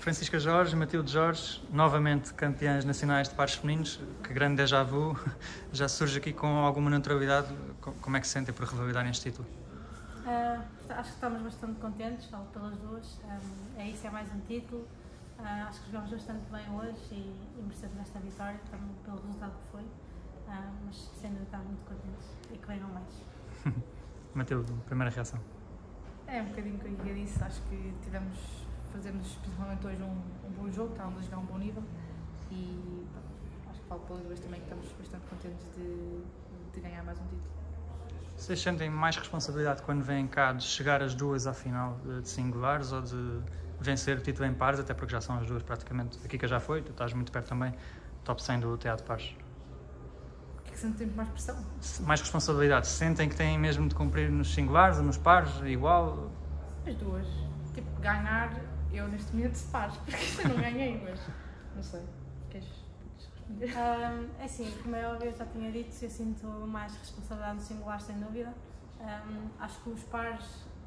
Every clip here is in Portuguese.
Francisca Jorge, Matilde Jorge, novamente campeãs nacionais de pares femininos, que grande déjà vu, já surge aqui com alguma naturalidade. Como é que se sentem por revalidarem este título? Acho que estamos bastante contentes, falo pelas duas, é mais um título, acho que jogamos bastante bem hoje e merecemos esta vitória, também pelo resultado que foi, mas sem dúvida estamos muito contentes e que venham mais. Matilde, primeira reação? É um bocadinho o que eu disse, acho que fazemos principalmente hoje um bom jogo, estávamos a jogar um bom nível e acho que falo pelas duas também que estamos bastante contentes de ganhar mais um título. Vocês sentem mais responsabilidade quando vêm cá de chegar as duas à final de singulares ou de vencer o título em pares, até porque já são as duas praticamente, a Kika já foi, tu estás muito perto também, top 100 do TA de pares. O que é que sentimos mais pressão? Mais responsabilidade, sentem que têm mesmo de cumprir nos singulares ou nos pares, igual? As duas, tipo, ganhar, eu neste momento de pares, porque eu não ganhei, mas não sei, queres responder? É assim, como é óbvio, eu já tinha dito, eu sinto mais responsabilidade no singular, sem dúvida. Acho que os pares,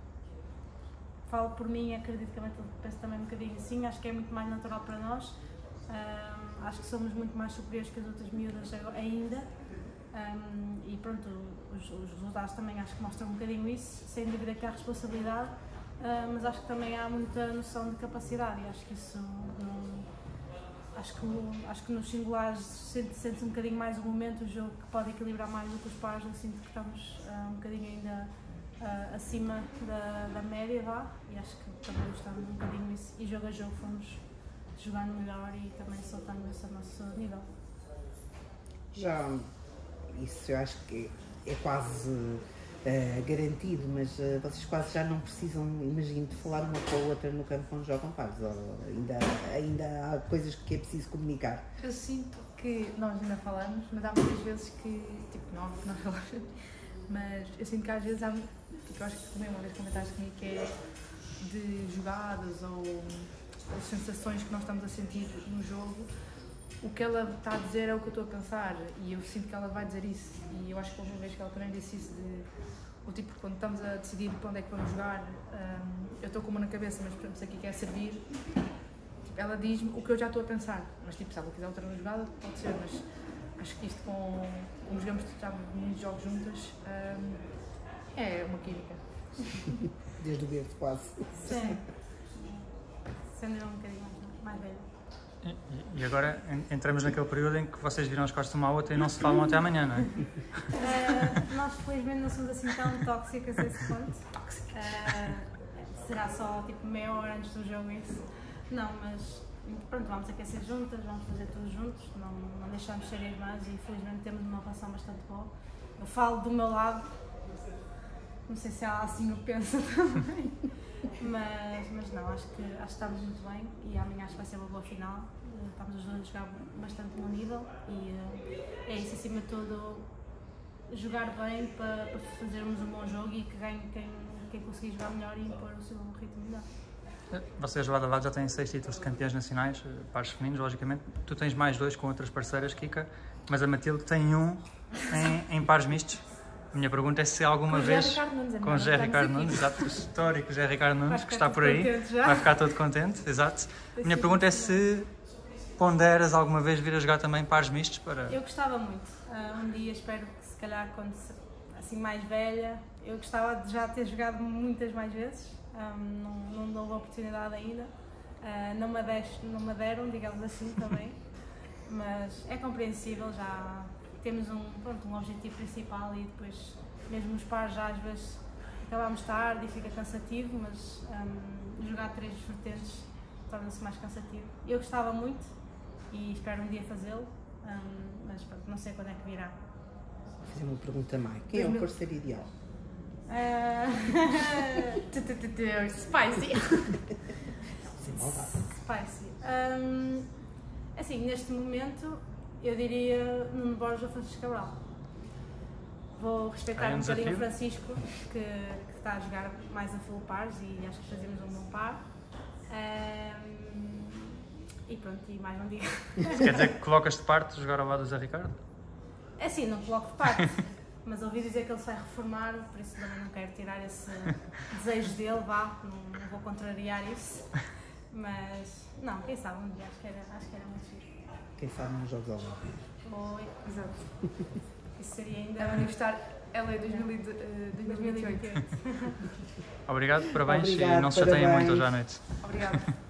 falo por mim, acredito que penso também um bocadinho assim, acho que é muito mais natural para nós. Acho que somos muito mais superiores que as outras miúdas ainda. E pronto, os resultados também acho que mostram um bocadinho isso, sem dúvida que há responsabilidade, mas acho que também há muita noção de capacidade e acho que isso não. Acho que nos singulares sente-se um bocadinho mais o momento, o jogo que pode equilibrar mais do que os pares. Eu sinto que estamos um bocadinho ainda acima da média, e acho que também gostamos um bocadinho isso. E jogo a jogo fomos jogando melhor e também soltando esse nosso nível. Já, isso eu acho que é quase garantido, mas vocês quase já não precisam, imagino, de falar uma com a outra no campo quando jogam pares, ou ainda há coisas que é preciso comunicar? Eu sinto que nós ainda falamos, mas há muitas vezes que, tipo, não que nós falamos, mas eu sinto que às vezes há, tipo, eu acho que também uma vez comentaste comigo que é de jogadas ou sensações que nós estamos a sentir no jogo, o que ela está a dizer é o que eu estou a pensar e eu sinto que ela vai dizer isso e eu acho que houve uma vez que ela também disse isso o tipo, quando estamos a decidir para onde é que vamos jogar, eu estou com uma na cabeça, mas por exemplo, se aqui quer servir, tipo, ela diz-me o que eu já estou a pensar, mas tipo, se ela quiser outra jogada, pode ser, mas acho que isto como jogamos já muitos jogos juntas, é uma química. Desde o berço quase. Sim. Sendo um bocadinho mais velha. E agora entramos naquele período em que vocês viram as costas uma à outra e não se falam até amanhã, não é? Nós felizmente não somos assim tão tóxicas a esse ponto. Será só tipo meia hora antes do jogo isso? Não, mas pronto, vamos aquecer juntas, vamos fazer tudo juntos, não deixamos ser irmãs e felizmente temos uma relação bastante boa. Eu falo do meu lado, não sei se ela assim o pensa também. Mas não, acho que estamos muito bem e amanhã acho que vai ser uma boa final. Estamos os dois a jogar bastante bom nível e é isso, acima de tudo, jogar bem para fazermos um bom jogo e que ganhe quem conseguir jogar melhor e impor o seu ritmo melhor. Vocês lado a lado já têm 6 títulos de campeãs nacionais, pares femininos, logicamente. Tu tens mais 2 com outras parceiras, Kika, mas a Matilde tem 1 em pares mistos. A minha pergunta é se alguma vez, com José Ricardo Nunes, exato, o histórico José Ricardo Nunes, que está por aí, vai ficar todo contente, exato. A minha pergunta é se ponderas alguma vez vir a jogar também pares mistos para... Eu gostava muito. Um dia espero que se calhar quando assim mais velha, eu gostava de já ter jogado muitas mais vezes, não houve oportunidade ainda, não me deram, digamos assim também, mas é compreensível, já temos um objetivo principal e depois mesmo os pares já às vezes acabamos tarde e fica cansativo, mas jogar 3 vertentes torna-se mais cansativo. Eu gostava muito e espero um dia fazê-lo, mas pronto, não sei quando é que virá. Vou fazer uma pergunta mais. Quem é o parceiro ideal? Spicy! Sem maldade. Spicy. Assim, neste momento eu diria Nuno Borges ou Francisco Cabral. Vou respeitar um bocadinho o Francisco, que está a jogar mais a full pares e acho que fazemos um bom par. E pronto, e mais não digo. Quer dizer que colocas de parte jogar ao lado do Zé Ricardo? É assim, não coloco de parte, mas ouvi dizer que ele se vai reformar, por isso também não quero tirar esse desejo dele, não vou contrariar isso. Mas, não, quem sabe um dia, acho que era muito giro. Quem sabe nos Jogos Olímpicos. Oi, Exato. isso seria É o ainda aniversário LA 2028. 2028. Obrigado, parabéns Obrigado, e não se chateiem parabéns. muito hoje à noite. Obrigada.